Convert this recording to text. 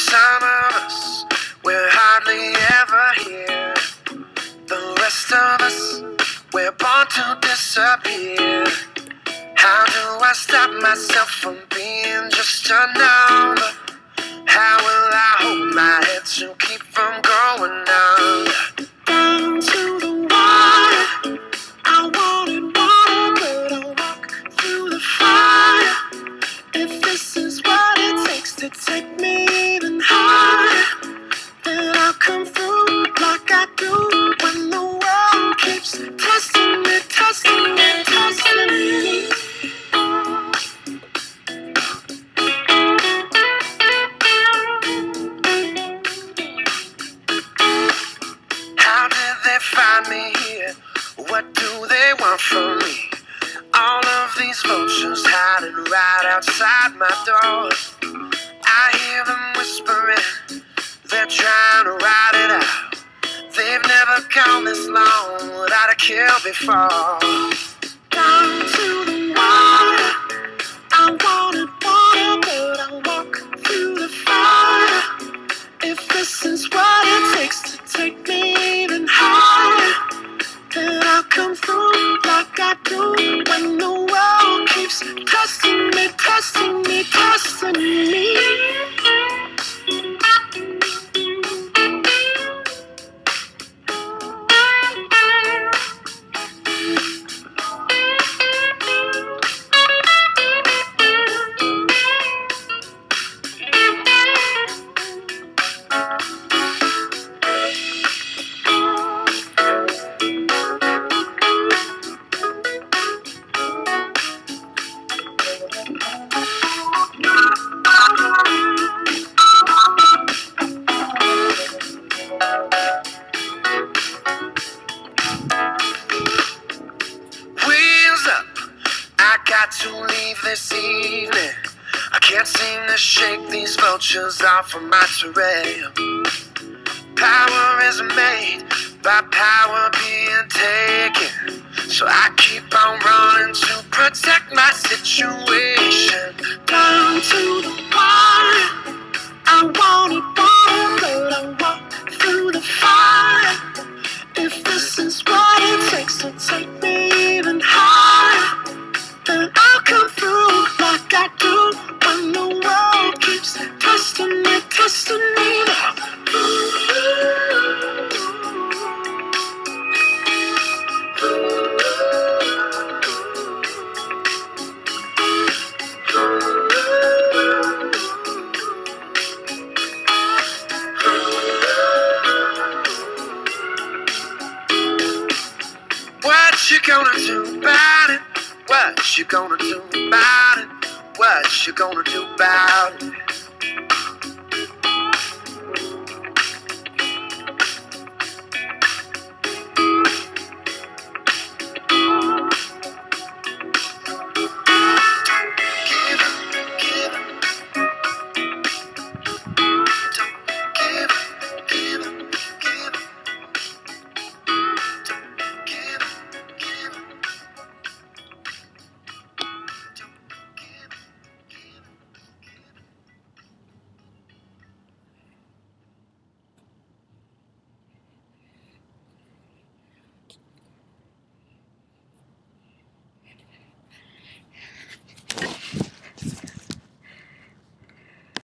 some of us, we're hardly ever here. The rest of us, we're born to disappear. How do I stop myself from being just a number? How will I hold my head to keep from going under? Down to the wire, I wanted water, but I'll walk through the fire. If this is what it takes to take me even higher, then I'll come through like I do when the world keeps testing me, testing me, testing me. How did they find me here? What do they want from me? All of these vultures hiding right outside my door. I hear them whispering, they're trying to ride it out. They've never gone this long without a kill before. Down to the wire, I wanted water, but I'll walk through the fire. If this is what it takes to take me even higher, then I'll come through like I do when the world keeps testing me, testing me, testing me. Got to leave this evening. I can't seem to shake these vultures off of my terrain. Power is made by power being taken, so I keep on running to protect my situation. Down to the wire, I wanted water, but I walk through the fire. If this is what it takes to take me even higher, then I'll come through like I do when the world keeps testing me, testing me. What you gonna do about it? What you gonna do about it? What you gonna do about it?